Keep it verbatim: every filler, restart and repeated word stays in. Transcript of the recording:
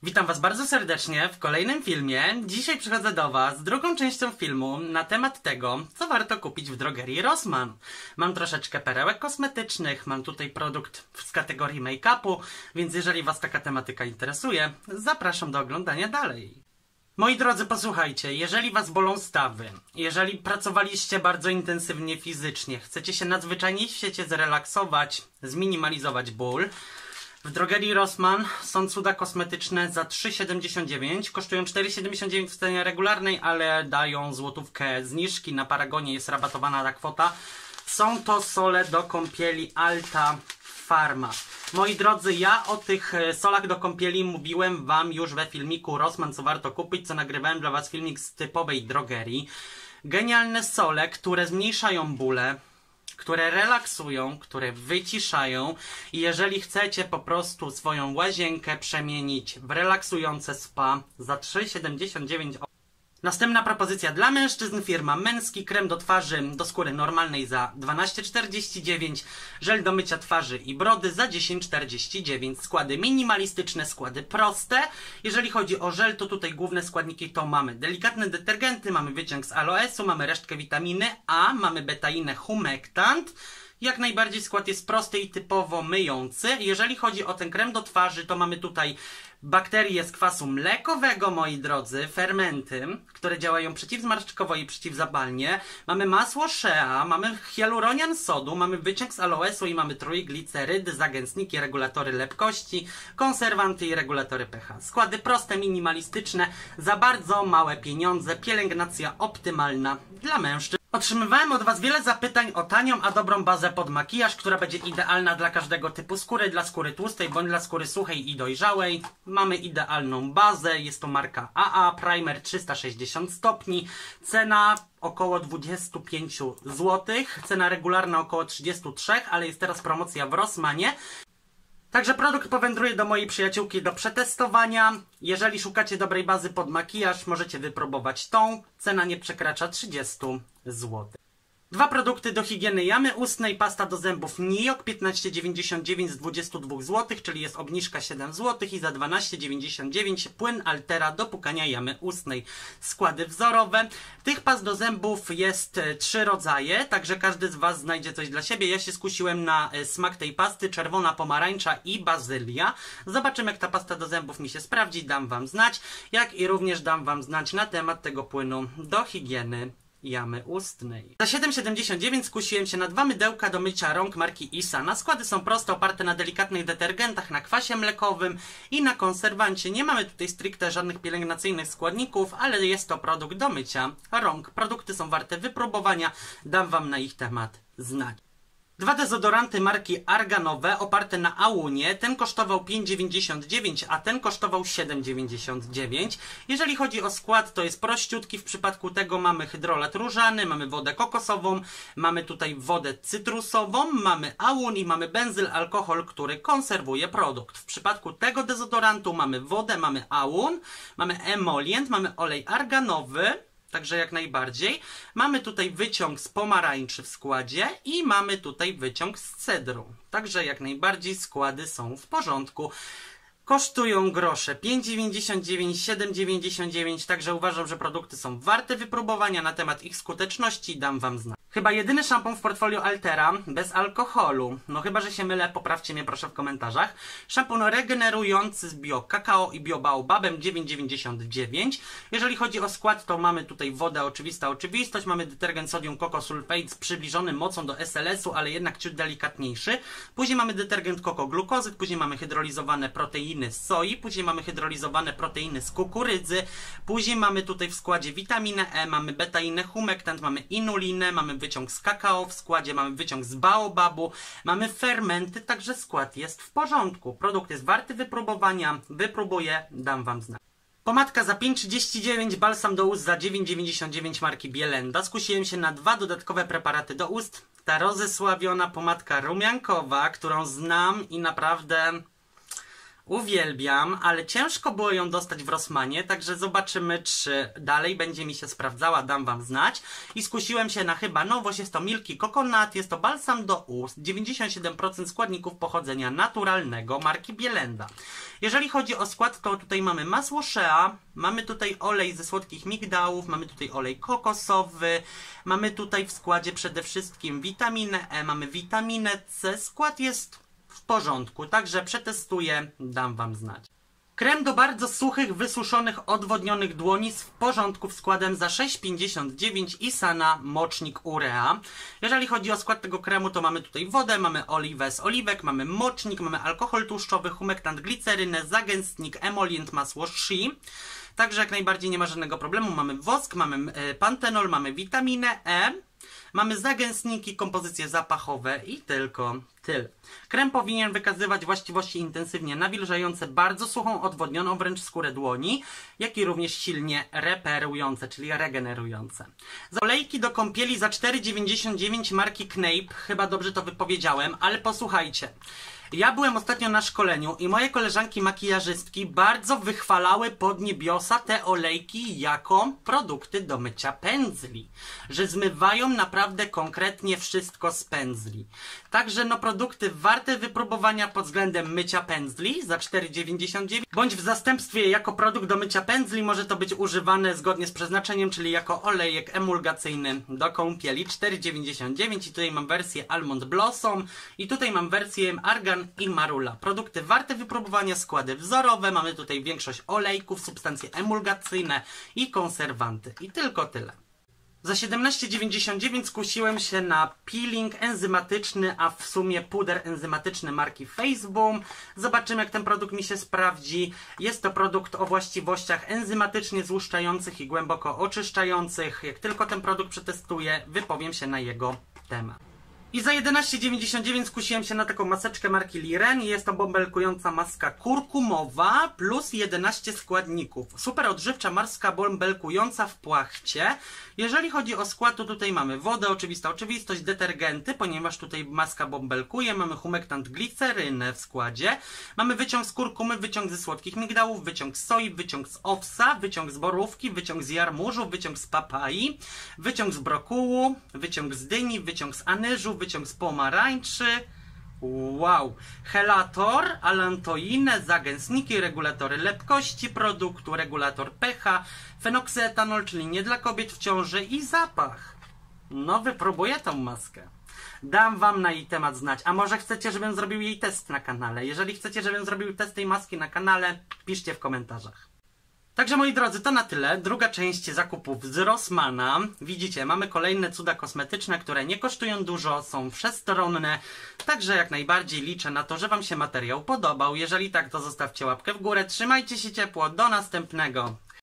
Witam Was bardzo serdecznie w kolejnym filmie. Dzisiaj przychodzę do Was z drugą częścią filmu na temat tego, co warto kupić w drogerii Rossmann. Mam troszeczkę perełek kosmetycznych, mam tutaj produkt z kategorii make-upu, więc jeżeli Was taka tematyka interesuje, zapraszam do oglądania dalej. Moi drodzy, posłuchajcie, jeżeli Was bolą stawy, jeżeli pracowaliście bardzo intensywnie fizycznie, chcecie się nadzwyczajnie w świecie zrelaksować, zminimalizować ból, w drogerii Rossmann są cuda kosmetyczne za trzy siedemdziesiąt dziewięć, kosztują cztery siedemdziesiąt dziewięć w cenie regularnej, ale dają złotówkę zniżki, na Paragonie jest rabatowana ta kwota. Są to sole do kąpieli Alta Pharma. Moi drodzy, ja o tych solach do kąpieli mówiłem Wam już we filmiku Rossmann, co warto kupić, co nagrywałem dla Was filmik z typowej drogerii. Genialne sole, które zmniejszają bóle, które relaksują, które wyciszają i jeżeli chcecie po prostu swoją łazienkę przemienić w relaksujące spa za trzy siedemdziesiąt dziewięć. Następna propozycja dla mężczyzn, firma Męski, krem do twarzy, do skóry normalnej za dwanaście czterdzieści dziewięć, żel do mycia twarzy i brody za dziesięć czterdzieści dziewięć. Składy minimalistyczne, składy proste. Jeżeli chodzi o żel, to tutaj główne składniki to mamy delikatne detergenty, mamy wyciąg z aloesu, mamy resztkę witaminy A, mamy betainę humectant. Jak najbardziej skład jest prosty i typowo myjący. Jeżeli chodzi o ten krem do twarzy, to mamy tutaj bakterie z kwasu mlekowego, moi drodzy, fermenty, które działają przeciwzmarszczkowo i przeciwzapalnie. Mamy masło shea, mamy hialuronian sodu, mamy wyciąg z aloesu i mamy trójglicerydy, zagęstniki, regulatory lepkości, konserwanty i regulatory pH. Składy proste, minimalistyczne, za bardzo małe pieniądze, pielęgnacja optymalna dla mężczyzn. Otrzymywałem od Was wiele zapytań o tanią, a dobrą bazę pod makijaż, która będzie idealna dla każdego typu skóry, dla skóry tłustej bądź dla skóry suchej i dojrzałej. Mamy idealną bazę, jest to marka A A, primer trzysta sześćdziesiąt stopni, cena około dwadzieścia pięć złotych, cena regularna około trzydzieści trzy, ale jest teraz promocja w Rossmanie. Także produkt powędruje do mojej przyjaciółki do przetestowania. Jeżeli szukacie dobrej bazy pod makijaż, możecie wypróbować tą. Cena nie przekracza trzydzieści złotych. Dwa produkty do higieny jamy ustnej, pasta do zębów Nijok piętnaście dziewięćdziesiąt dziewięć z dwudziestu dwóch złotych, czyli jest obniżka siedem złotych i za dwanaście dziewięćdziesiąt dziewięć płyn Altera do płukania jamy ustnej. Składy wzorowe. Tych past do zębów jest trzy rodzaje, także każdy z Was znajdzie coś dla siebie. Ja się skusiłem na smak tej pasty, czerwona, pomarańcza i bazylia. Zobaczymy, jak ta pasta do zębów mi się sprawdzi, dam Wam znać, jak i również dam Wam znać na temat tego płynu do higieny jamy ustnej. Za siedem siedemdziesiąt dziewięć skusiłem się na dwa mydełka do mycia rąk marki Isana. Składy są proste, oparte na delikatnych detergentach, na kwasie mlekowym i na konserwancie. Nie mamy tutaj stricte żadnych pielęgnacyjnych składników, ale jest to produkt do mycia rąk. Produkty są warte wypróbowania, dam Wam na ich temat znać. Dwa dezodoranty marki Arganowe oparte na Aunie. Ten kosztował pięć dziewięćdziesiąt dziewięć, a ten kosztował siedem dziewięćdziesiąt dziewięć. Jeżeli chodzi o skład, to jest prościutki. W przypadku tego mamy hydrolat różany, mamy wodę kokosową, mamy tutaj wodę cytrusową, mamy Aun i mamy benzyl, alkohol, który konserwuje produkt. W przypadku tego dezodorantu mamy wodę, mamy Aun, mamy emolient, mamy olej arganowy. Także jak najbardziej. Mamy tutaj wyciąg z pomarańczy w składzie i mamy tutaj wyciąg z cedru. Także jak najbardziej składy są w porządku. Kosztują grosze pięć dziewięćdziesiąt dziewięć, siedem dziewięćdziesiąt dziewięć, także uważam, że produkty są warte wypróbowania. Na temat ich skuteczności dam Wam znać. Chyba jedyny szampon w portfolio Altera bez alkoholu. No chyba, że się mylę, poprawcie mnie proszę w komentarzach. Szampon regenerujący z bio kakao i bio baobabem dziewięć dziewięćdziesiąt dziewięć. Jeżeli chodzi o skład, to mamy tutaj wodę oczywista oczywistość, mamy detergent sodium coco sulfate z przybliżonym mocą do S L S-u, ale jednak ciut delikatniejszy. Później mamy detergent coco glukozyk, później mamy hydrolizowane proteiny z soi, później mamy hydrolizowane proteiny z kukurydzy, później mamy tutaj w składzie witaminę E, mamy betainę humectant, mamy inulinę, mamy wyciąg z kakao w składzie, mamy wyciąg z baobabu, mamy fermenty, także skład jest w porządku. Produkt jest warty wypróbowania, wypróbuję, dam Wam znać. Pomadka za pięć trzydzieści dziewięć, balsam do ust za dziewięć dziewięćdziesiąt dziewięć marki Bielenda. Skusiłem się na dwa dodatkowe preparaty do ust. Ta rozesławiona pomadka rumiankowa, którą znam i naprawdę Uwielbiam, ale ciężko było ją dostać w Rossmanie, także zobaczymy, czy dalej będzie mi się sprawdzała, dam wam znać. I skusiłem się na chyba nowość, jest to Milky Coconut, jest to balsam do ust, dziewięćdziesiąt siedem procent składników pochodzenia naturalnego, marki Bielenda. Jeżeli chodzi o skład, to tutaj mamy masło shea, mamy tutaj olej ze słodkich migdałów, mamy tutaj olej kokosowy, mamy tutaj w składzie przede wszystkim witaminę E, mamy witaminę C, skład jest w porządku, także przetestuję, dam wam znać. Krem do bardzo suchych, wysuszonych, odwodnionych dłoni z w porządku składem za sześć pięćdziesiąt dziewięć i Sana mocznik urea. Jeżeli chodzi o skład tego kremu, to mamy tutaj wodę, mamy oliwę z oliwek, mamy mocznik, mamy alkohol tłuszczowy, humektant, glicerynę, zagęstnik, emolient, masło shea. Także jak najbardziej nie ma żadnego problemu. Mamy wosk, mamy pantenol, mamy witaminę E. Mamy zagęstniki, kompozycje zapachowe i tylko tyle. Krem powinien wykazywać właściwości intensywnie nawilżające, bardzo suchą, odwodnioną wręcz skórę dłoni, jak i również silnie reperujące, czyli regenerujące. Olejki do kąpieli za cztery dziewięćdziesiąt dziewięć marki Kneipp, chyba dobrze to wypowiedziałem, ale posłuchajcie. Ja byłem ostatnio na szkoleniu i moje koleżanki makijażystki bardzo wychwalały pod niebiosa te olejki jako produkty do mycia pędzli. Że zmywają naprawdę konkretnie wszystko z pędzli. Także no produkty warte wypróbowania pod względem mycia pędzli za cztery dziewięćdziesiąt dziewięć, bądź w zastępstwie jako produkt do mycia pędzli może to być używane zgodnie z przeznaczeniem, czyli jako olejek emulgacyjny do kąpieli cztery dziewięćdziesiąt dziewięć i tutaj mam wersję Almond Blossom i tutaj mam wersję Argan i Marula. Produkty warte wypróbowania, składy wzorowe, mamy tutaj większość olejków, substancje emulgacyjne i konserwanty. I tylko tyle. Za siedemnaście dziewięćdziesiąt dziewięć skusiłem się na peeling enzymatyczny, a w sumie puder enzymatyczny marki Faceboom. Zobaczymy, jak ten produkt mi się sprawdzi. Jest to produkt o właściwościach enzymatycznie złuszczających i głęboko oczyszczających. Jak tylko ten produkt przetestuję, wypowiem się na jego temat. I za jedenaście dziewięćdziesiąt dziewięć skusiłem się na taką maseczkę marki Liren. Jest to bąbelkująca maska kurkumowa plus jedenaście składników. Super odżywcza maska bąbelkująca w płachcie. Jeżeli chodzi o skład, to tutaj mamy wodę, oczywista oczywistość, detergenty, ponieważ tutaj maska bąbelkuje. Mamy humektant, glicerynę w składzie. Mamy wyciąg z kurkumy, wyciąg ze słodkich migdałów, wyciąg z soi, wyciąg z owsa, wyciąg z borówki, wyciąg z jarmużu, wyciąg z papai, wyciąg z brokułu, wyciąg z dyni, wyciąg z anyżu, wyciąg z pomarańczy. Wow! Helator, alantoinę, zagęstniki, regulatory lepkości produktu, regulator pH, fenoksyetanol, czyli nie dla kobiet w ciąży i zapach. No, wypróbuję tą maskę. Dam wam na jej temat znać. A może chcecie, żebym zrobił jej test na kanale? Jeżeli chcecie, żebym zrobił test tej maski na kanale, piszcie w komentarzach. Także moi drodzy, to na tyle. Druga część zakupów z Rossmana. Widzicie, mamy kolejne cuda kosmetyczne, które nie kosztują dużo, są wszechstronne. Także jak najbardziej liczę na to, że wam się materiał podobał. Jeżeli tak, to zostawcie łapkę w górę. Trzymajcie się ciepło. Do następnego.